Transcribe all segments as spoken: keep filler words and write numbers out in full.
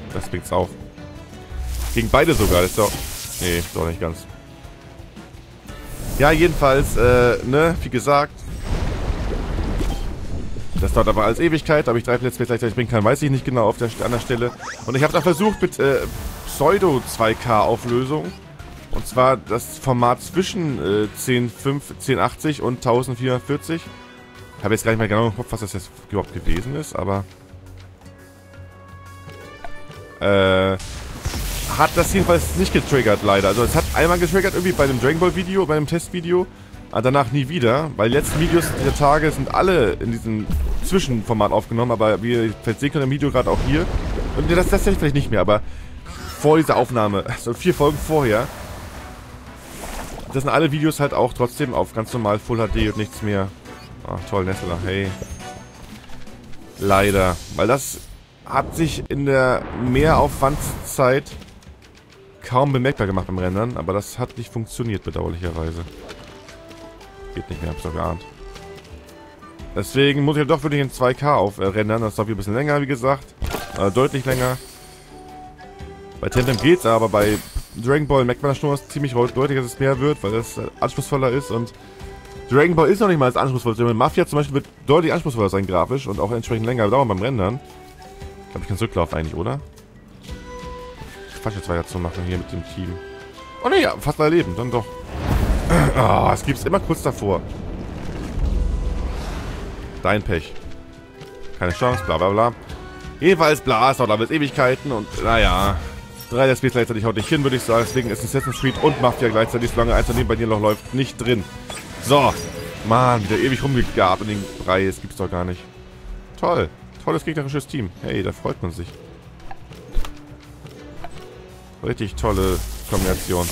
Das bringt's auch. Gegen beide sogar, das ist doch... Nee, doch nicht ganz. Ja, jedenfalls, äh, ne, wie gesagt. Das dauert aber als Ewigkeit, ob ich drei Plätze gleichzeitig bringen kann, weiß ich nicht genau auf der, an der Stelle. Und ich habe da versucht mit äh, Pseudo zwei K Auflösung. Und zwar das Format zwischen äh, zehn fünf, zehn achtzig und vierzehnhundertvierzig. Ich habe jetzt gar nicht mehr genau im Kopf, was das jetzt überhaupt gewesen ist, aber... Äh... Hat das jedenfalls nicht getriggert, leider. Also es hat einmal getriggert irgendwie bei dem Dragon Ball Video, bei dem Testvideo. Aber danach nie wieder, weil die letzten Videos dieser Tage sind alle in diesem Zwischenformat aufgenommen, aber wie ihr vielleicht sehen könnt im Video gerade auch hier. Und das, das sehe ich vielleicht nicht mehr, aber vor dieser Aufnahme, so vier Folgen vorher, das sind alle Videos halt auch trotzdem auf ganz normal Full H D und nichts mehr. Ach toll, Nestler, hey. Leider, weil das hat sich in der Mehraufwandszeit kaum bemerkbar gemacht beim Rendern, aber das hat nicht funktioniert, bedauerlicherweise. Geht nicht mehr, hab's doch geahnt. Deswegen muss ich ja doch wirklich in zwei K aufrendern, das dauert ein bisschen länger, wie gesagt. Äh, deutlich länger. Bei Temtem geht's, aber bei Dragon Ball merkt man das schon was ziemlich deutlich, dass es mehr wird, weil das äh, anspruchsvoller ist und Dragon Ball ist noch nicht mal als anspruchsvoll. Mafia zum Beispiel wird deutlich anspruchsvoller sein grafisch und auch entsprechend länger dauern beim Rendern. Ich glaube, ich kann zurücklaufen eigentlich, oder? Quatsch, jetzt weiterzumachen hier mit dem Team. Oh ne, ja, fast mein Leben, dann doch. Ah, oh, es gibt's immer kurz davor. Dein Pech. Keine Chance, bla bla bla. Jedenfalls, bla, es dauert alles Ewigkeiten und naja. Drei Let's Plays gleichzeitig haut nicht hin, würde ich sagen. Deswegen ist Assassin's Creed und Mafia gleichzeitig, solange eins daneben bei dir noch läuft, nicht drin. So. Mann, wieder ewig rumgegabt in den Brei. Das gibt's doch gar nicht. Toll. Tolles gegnerisches Team. Hey, da freut man sich. Richtig tolle Kombination.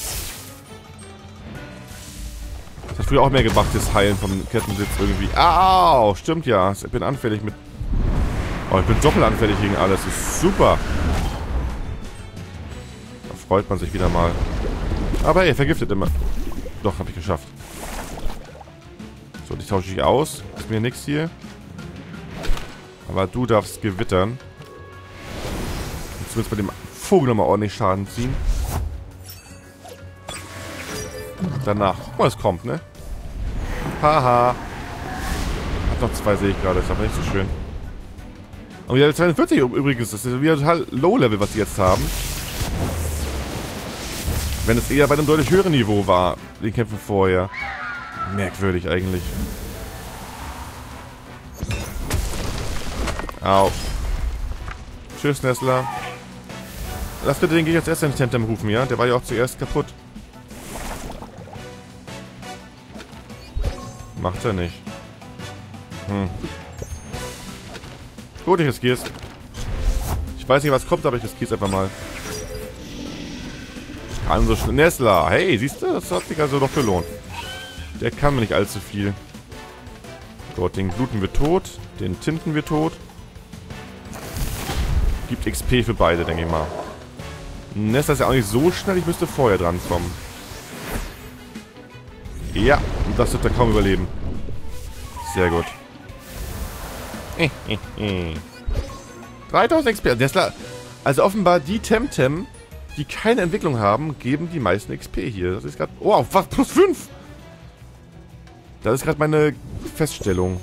Das hat früher auch mehr gemacht, das Heilen vom Kettensitz irgendwie. Au, stimmt ja. Ich bin anfällig mit... Oh, ich bin doppelt anfällig gegen alles. Das ist super. Da freut man sich wieder mal. Aber ey, vergiftet immer. Doch, habe ich geschafft. So, die tausche ich aus. Ist mir nichts hier. Aber du darfst gewittern. Jetzt willst du bei dem Vogel nochmal ordentlich Schaden ziehen. Danach. Oh, es kommt, ne? Haha. Hat noch zwei, sehe ich gerade. Ist aber nicht so schön. Und wieder zweiundvierzig übrigens. Das ist wieder total Low-Level, was die jetzt haben. Wenn es eher bei einem deutlich höheren Niveau war, die Kämpfe vorher. Merkwürdig eigentlich. Au. Tschüss, Nestler. Lass bitte den Gegner jetzt erst in Temtem rufen, ja? Der war ja auch zuerst kaputt. Macht er nicht. Hm. Gut, ich riskiere es. Ich weiß nicht, was kommt, aber ich riskiere es einfach mal. Kann so schnell. Nestler, hey, siehst du? Das hat sich also doch gelohnt. Der kann mir nicht allzu viel. Gut, den bluten wir tot. Den tinten wir tot. Gibt X P für beide, denke ich mal. Nestler ist ja auch nicht so schnell, ich müsste vorher dran kommen. Ja, und das wird er kaum überleben. Sehr gut. dreitausend X P. Nestler, also offenbar die Temtem, die keine Entwicklung haben, geben die meisten X P hier. Das ist gerade... Oh, was? Plus fünf? Das ist gerade meine Feststellung.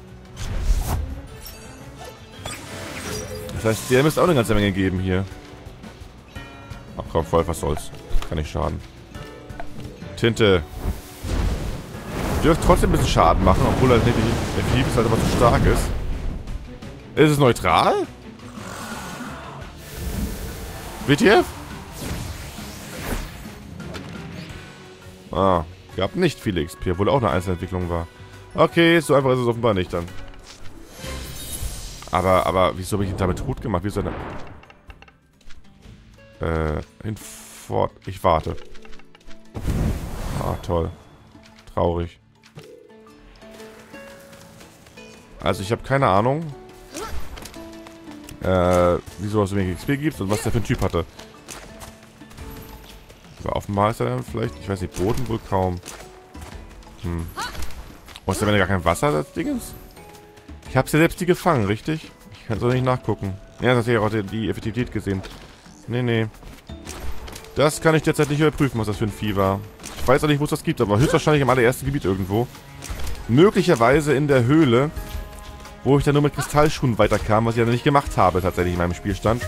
Das heißt, der müsste auch eine ganze Menge geben hier. Ach komm, voll, was soll's. Kann nicht schaden. Tinte. Dürft trotzdem ein bisschen Schaden machen, obwohl er nicht effektiv ist, halt aber zu stark ist. Ist es neutral? W T F? Ah, gab nicht viele X P, obwohl auch eine Einzelentwicklung war. Okay, so einfach ist es offenbar nicht dann. Aber, aber, wieso habe ich ihn damit tot gemacht? Wieso denn? Äh, hinfort. Ich warte. Ah, toll. Traurig. Also, ich habe keine Ahnung, äh, wieso es so wenig X P gibt und was der für ein Typ hatte. Aber offenbar ist er dann vielleicht, ich weiß nicht, Boden wohl kaum. Hm. Oh, ist da gar kein Wasser, das Ding ist? Ich hab's ja selbst die gefangen, richtig? Ich kann es doch nicht nachgucken. Ja, das hat ja auch die, die Effektivität gesehen. Nee, nee. Das kann ich derzeit nicht überprüfen, was das für ein Vieh war. Ich weiß auch nicht, wo es das gibt, aber höchstwahrscheinlich im allerersten Gebiet irgendwo. Möglicherweise in der Höhle, wo ich dann nur mit Kristallschuhen weiterkam, was ich ja nicht gemacht habe tatsächlich in meinem Spielstand.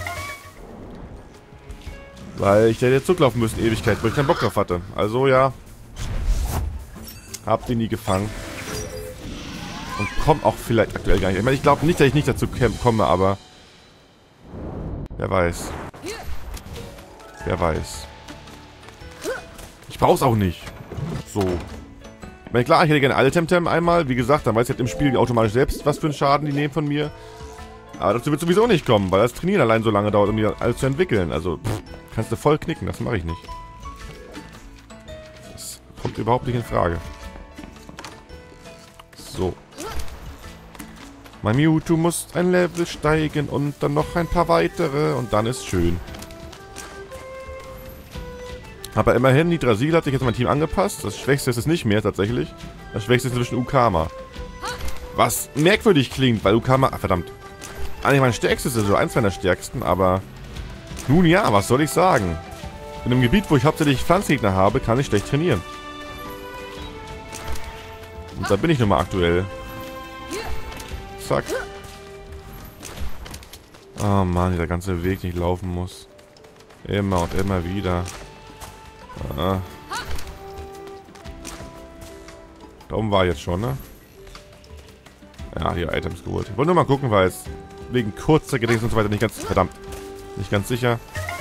Weil ich hätte jetzt zurücklaufen müssen, Ewigkeit, wo ich keinen Bock drauf hatte. Also ja, hab die nie gefangen. Und komm auch vielleicht aktuell gar nicht. Ich meine, ich glaube nicht, dass ich nicht dazu komme, aber wer weiß. Wer weiß. Ich brauch's auch nicht. So. Ich meine, klar, ich hätte gerne alle Temtem einmal. Wie gesagt, dann weiß ich halt im Spiel automatisch selbst, was für einen Schaden die nehmen von mir. Aber dazu wird sowieso nicht kommen, weil das Trainieren allein so lange dauert, um mir alles zu entwickeln. Also, pff, kannst du voll knicken. Das mache ich nicht. Das kommt überhaupt nicht in Frage. So. Mein Mewtwo muss ein Level steigen und dann noch ein paar weitere und dann ist schön. Aber immerhin, Yggdrasil hat sich jetzt mein Team angepasst. Das Schwächste ist es nicht mehr tatsächlich. Das Schwächste ist inzwischen Ukama. Was merkwürdig klingt, weil Ukama... Ach, verdammt. Eigentlich mein stärkstes ist so eins meiner stärksten, aber... Nun ja, was soll ich sagen? In einem Gebiet, wo ich hauptsächlich Pflanzengegner habe, kann ich schlecht trainieren. Und da bin ich nun mal aktuell. Zack. Oh Mann, dieser ganze Weg, den ich laufen muss. Immer und immer wieder. Ah. Da oben war jetzt schon, ne? Ja, die Items geholt. Ich wollte nur mal gucken, weil es wegen kurzer Gedächtnis und so weiter nicht ganz... Verdammt. Nicht ganz sicher.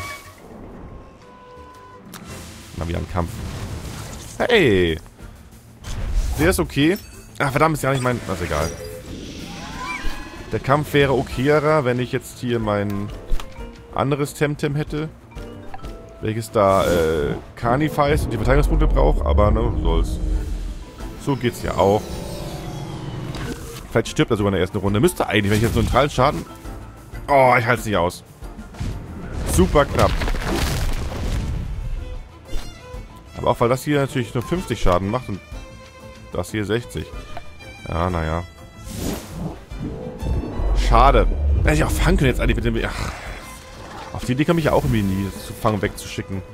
Mal wieder ein Kampf. Hey! Der ist okay. Ach, verdammt, ist ja nicht mein... Das ist egal. Der Kampf wäre okayer, wenn ich jetzt hier mein anderes Temtem hätte. Welches da äh, Carnifeis und die Verteidigungspunkte braucht, aber ne, soll's. So geht's ja auch. Vielleicht stirbt er sogar in der ersten Runde. Müsste eigentlich, wenn ich jetzt so einen neutralen Schaden... Oh, ich halte es nicht aus. Super knapp. Aber auch weil das hier natürlich nur fünfzig Schaden macht und das hier sechzig. Ja, naja. Schade. Hätte ich auch fangen können jetzt eigentlich mit dem... Ach. Auf die Idee komme ich ja auch irgendwie nie, das zu fangen wegzuschicken.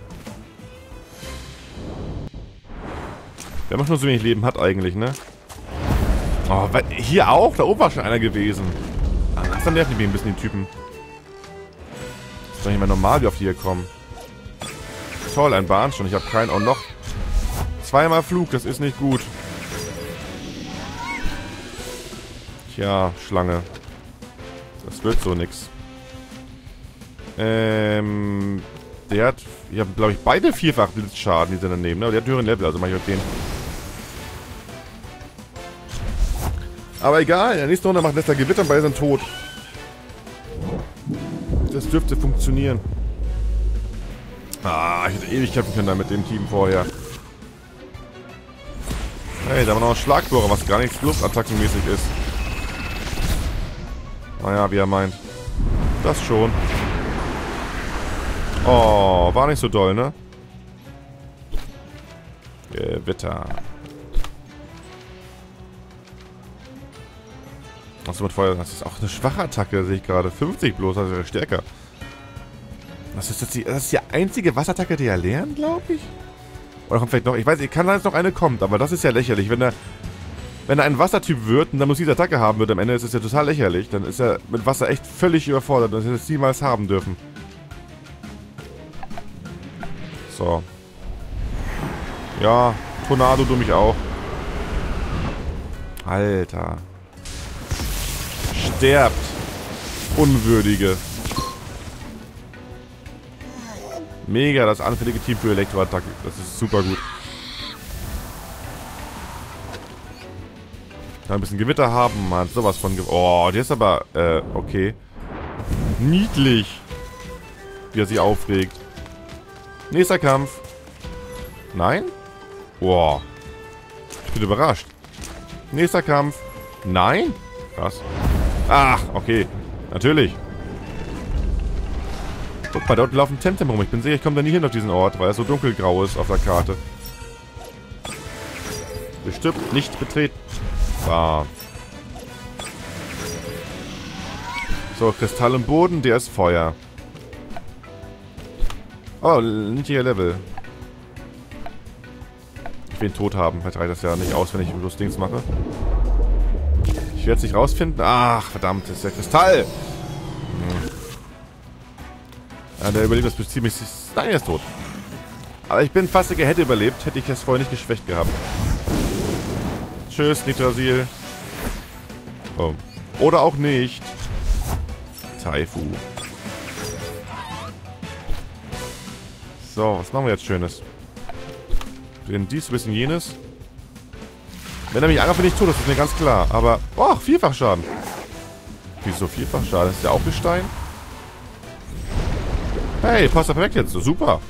Wenn man schon so wenig Leben hat eigentlich, ne? Oh, hier auch? Da oben war schon einer gewesen. Ah, das dann nervt mich ein bisschen, die Typen. Das ist doch nicht mehr normal, wie auf die hier kommen. Toll, ein Bahn schon. Ich habe keinen. Auch noch. Zweimal Flug, das ist nicht gut. Tja, Schlange. Das wird so nix. Ähm, der hat, ich habe glaube ich beide vierfach Blitzschaden, die sind daneben, ne? Aber der hat höheren Level, also mach ich auf den. Aber egal, in der nächsten Runde macht Nesta Gewitter und beide sind tot. Das dürfte funktionieren. Ah, ich hätte ewig kämpfen können da mit dem Team vorher. Hey, da haben wir noch einen Schlagbohrer, was gar nichts luftattackenmäßig ist. Naja, wie er meint. Das schon. Oh, war nicht so doll, ne? Gewitter. Achso, mit Feuer. Das ist auch eine schwache Attacke, sehe ich gerade. fünfzig bloß, also wäre stärker. Das ist, das, die, das ist die einzige Wasserattacke, die er lernt, glaube ich? Oder kommt vielleicht noch... Ich weiß, ich kann sein, dass noch eine kommt, aber das ist ja lächerlich. Wenn er, wenn er ein Wassertyp wird und dann muss diese Attacke haben wird, am Ende ist es ja total lächerlich. Dann ist er mit Wasser echt völlig überfordert. Das hätte es niemals haben dürfen. So. Ja, Tornado du mich auch. Alter. Sterbt. Unwürdige. Mega das anfällige Team für Elektroattacke. Das ist super gut. Ein bisschen Gewitter haben, man. Sowas von... Ge oh, der ist aber... Äh, okay. Niedlich. Wie er sich aufregt. Nächster Kampf. Nein? Boah. Ich bin überrascht. Nächster Kampf. Nein? Krass. Ach, okay. Natürlich. Guck mal, dort laufen Temtem rum. Ich bin sicher, ich komme da nie hin auf diesen Ort, weil es so dunkelgrau ist auf der Karte. Bestimmt nicht betreten. Ah. So, Kristall im Boden, der ist Feuer. Oh, niedriger Level. Ich will ihn tot haben. Vielleicht reicht das ja nicht aus, wenn ich bloß Dings mache. Ich werde es nicht rausfinden. Ach, verdammt, das ist der Kristall. Hm. Ja, der überlebt das bis ziemlich... Nein, er ist tot. Aber ich bin fast sicher, er hätte überlebt, hätte ich das vorher nicht geschwächt gehabt. Tschüss, Nitrasil. Oh. Oder auch nicht. Taifu. So, was machen wir jetzt Schönes? Wir dies, ein bisschen jenes. Wenn er mich angreift, bin ich tot, das ist mir ganz klar. Aber, oh, Vierfachschaden. Wieso Vierfachschaden? Ist der auch Gestein? Hey, passt ja perfekt jetzt. Super.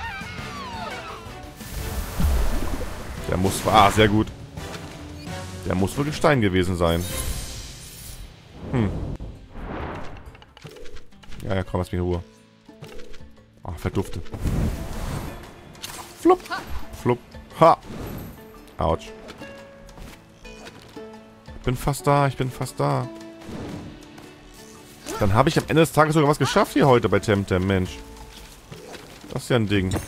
Der muss... Ah, sehr gut. Der muss wohl Gestein gewesen sein. Hm. Ja, ja, komm, lass mich in Ruhe. Ah, verdufte. Flupp. Flupp. Ha. Autsch. Ich bin fast da, ich bin fast da. Dann habe ich am Ende des Tages sogar was geschafft hier heute bei Temtem, Mensch. Das ist ja ein Ding.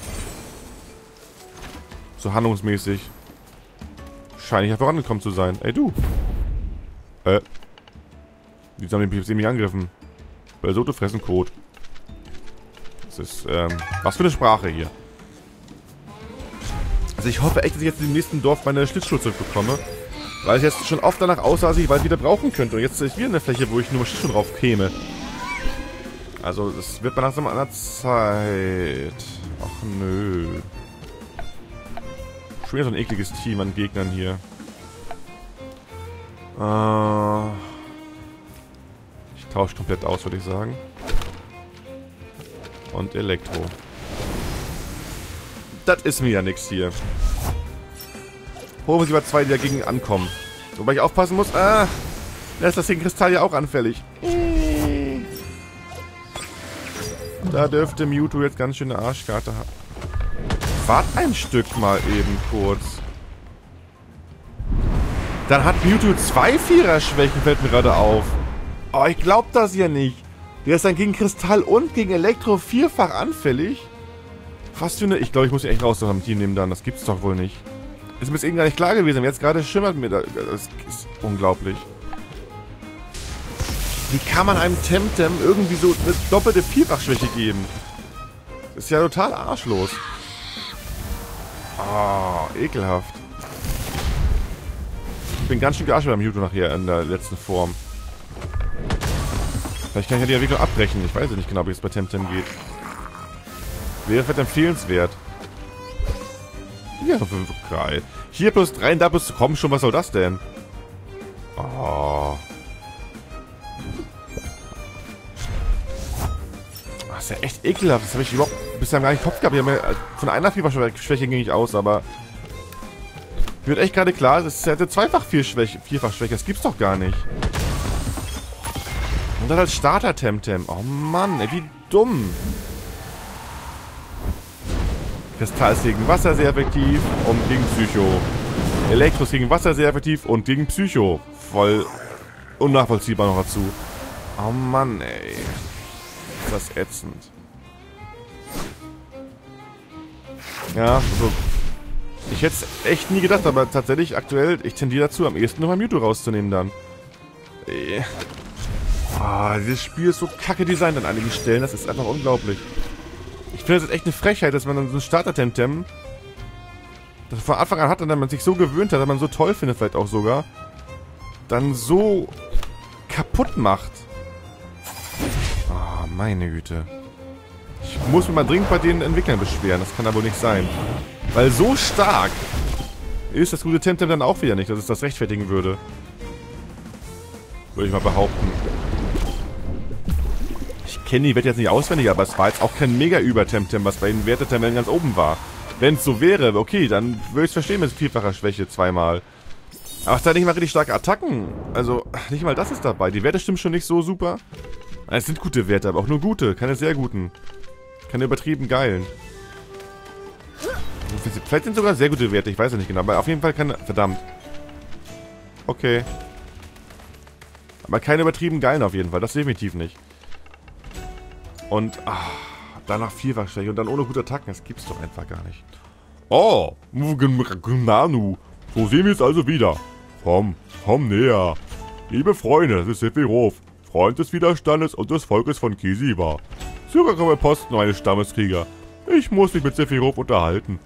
So handlungsmäßig. Scheine ich ja vorangekommen zu sein. Ey, du. Äh. Wieso haben die mich mich angegriffen? Belsote fressen Kot. Das ist, ähm, was für eine Sprache hier. Also ich hoffe echt, dass ich jetzt im nächsten Dorf meine Schlittschuhe zurückbekomme. Weil es jetzt schon oft danach aussah, dass ich bald wieder brauchen könnte. Und jetzt ist wieder eine Fläche, wo ich nur Schlittschuhe drauf käme. Also, das wird mal langsam an der Zeit. Ach, nö. Schon wieder so ein ekliges Team an Gegnern hier. Äh, ich tausche komplett aus, würde ich sagen. Und Elektro. Das ist mir ja nichts hier. Holen wir sie über zwei, die dagegen ankommen. Wobei ich aufpassen muss. Ah, da ist das gegen Kristall ja auch anfällig. Da dürfte Mewtwo jetzt ganz schöne Arschkarte haben. Wart ein Stück mal eben kurz. Dann hat Mewtwo zwei Vierer-Schwächen, fällt mir gerade auf. Oh, ich glaub das ja nicht. Der ist dann gegen Kristall und gegen Elektro vierfach anfällig. Was für eine... Ich glaube, ich muss ihn echt raus aus dem Team nehmen dann. Das gibt's doch wohl nicht. Ist mir jetzt eben gar nicht klar gewesen. Jetzt gerade schimmert mir da... Das ist unglaublich. Wie kann man einem Temtem irgendwie so eine doppelte Vierfachschwäche geben? Das ist ja total arschlos. Ah, oh, ekelhaft. Ich bin ganz schön gearscht beim Mewtwo nachher in der letzten Form. Vielleicht kann ich ja die Entwicklung abbrechen. Ich weiß ja nicht genau, wie es bei Temtem geht. Wäre vielleicht empfehlenswert. Ja, geil. Hier plus drei und da plus... Komm schon, was soll das denn? Oh. Das ist ja echt ekelhaft. Das habe ich überhaupt bisher gar nicht im Kopf gehabt. Ich habe mir von einer Vierfachschwäche ging ich aus, aber... Mir wird echt gerade klar, das ist ja eine Zweifach-Vierfachschwäche. Vierfachschwäche. Das gibt's doch gar nicht. Und dann als Starter Temtem. Oh Mann, ey, wie dumm. Kristall ist gegen Wasser sehr effektiv und gegen Psycho. Elektro ist gegen Wasser sehr effektiv und gegen Psycho. Voll unnachvollziehbar noch dazu. Oh Mann, ey. Ist das ätzend. Ja, also... Ich hätte es echt nie gedacht, aber tatsächlich aktuell, ich tendiere dazu, am ehesten nochmal Mewtwo rauszunehmen dann. Ey. Ah, dieses Spiel ist so kacke designt an einigen Stellen, das ist einfach unglaublich. Ich finde, das ist echt eine Frechheit, dass man dann so ein Starter-Temtem, das von Anfang an hat und dann man sich so gewöhnt hat, dass man so toll findet vielleicht auch sogar, dann so kaputt macht. Ah, meine Güte. Ich muss mich mal dringend bei den Entwicklern beschweren, das kann aber wohl nicht sein. Weil so stark ist das gute Temtem dann auch wieder nicht, dass es das rechtfertigen würde. Würde ich mal behaupten. Ich kenne die Werte jetzt nicht auswendig, aber es war jetzt auch kein Mega-Über-Temtem, was bei den Wertetabellen ganz oben war. Wenn es so wäre, okay, dann würde ich es verstehen mit vierfacher Schwäche zweimal. Aber es hat nicht mal richtig starke Attacken. Also, nicht mal das ist dabei. Die Werte stimmen schon nicht so super. Es sind gute Werte, aber auch nur gute, keine sehr guten. Keine übertrieben geilen. Vielleicht sind sogar sehr gute Werte, ich weiß ja nicht genau, aber auf jeden Fall keine... Verdammt. Okay. Aber keine übertrieben geilen auf jeden Fall. Das definitiv nicht. Und, ah, danach Vierfachschwäche und dann ohne gute Attacken. Das gibt's doch einfach gar nicht. Oh, Nanu. So sehen wir es also wieder. Komm, komm näher. Liebe Freunde, das ist Sephiroth, Freund des Widerstandes und des Volkes von Kesiwa. Zurückkomme Posten meines Stammeskrieger. Ich muss mich mit Sephiroth unterhalten.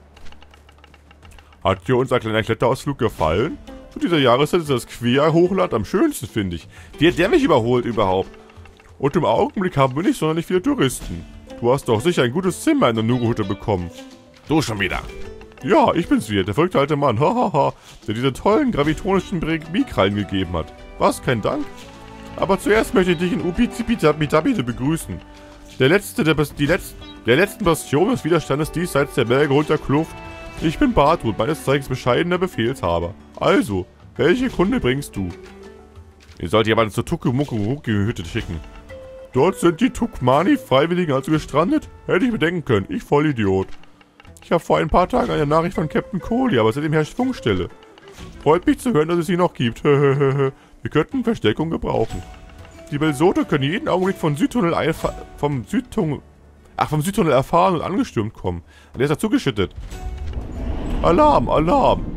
Hat dir unser kleiner Kletterausflug gefallen? Zu dieser Jahreszeit ist das Quer-Hochland am schönsten, finde ich. Wie hat der mich überholt überhaupt? Und im Augenblick haben wir nicht sonderlich viele Touristen. Du hast doch sicher ein gutes Zimmer in der Nugu-Hütte bekommen. Du schon wieder. Ja, ich bin's wieder, der verrückte alte Mann, hahaha, der diese tollen gravitonischen Mikrallen gegeben hat. Was, kein Dank? Aber zuerst möchte ich dich in Upizipitabitabide begrüßen. Der letzte, der, die Letz der letzten Bastion des Widerstandes diesseits der Berge runter Kluft. Ich bin Bartut, meines Zeigens bescheidener Befehlshaber. Also, welche Kunde bringst du? Ihr sollt jemanden zur Tukumuku-Hütte schicken. Dort sind die Tukmani-Freiwilligen also gestrandet? Hätte ich bedenken können, ich Vollidiot. Ich habe vor ein paar Tagen eine Nachricht von Captain Kohli, aber seitdem herrscht Funkstelle. Freut mich zu hören, dass es sie noch gibt. Wir könnten Verstärkung gebrauchen. Die Belsote können jeden Augenblick vom Südtunnel vom Südtunnel, ach, vom Südtunnel erfahren und angestürmt kommen. Der ist dazu geschüttet. Alarm, Alarm!